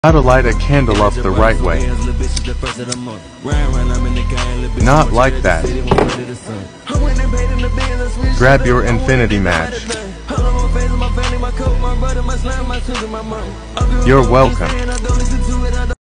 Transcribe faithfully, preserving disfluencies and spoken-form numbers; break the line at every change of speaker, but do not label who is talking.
How to light a candle up the right way. Not like that. Grab your infinity match. You're welcome.